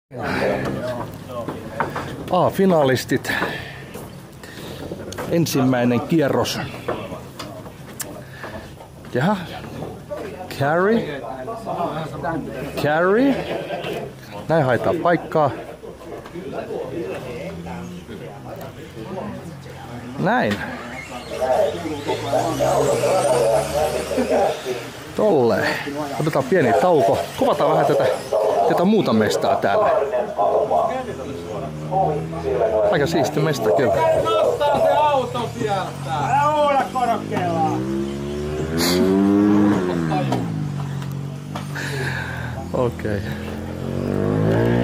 A-finalistit. Ensimmäinen kierros. Jaha. Carry. Näin haetaan paikkaa. Näin. Tolleen. Otetaan pieni tauko. Kuvataan vähän tätä muuta mestaa täällä. Aika siisti mesta kyllä. Nostaa se auto sieltä! Älä huuda korokkeella! Okei.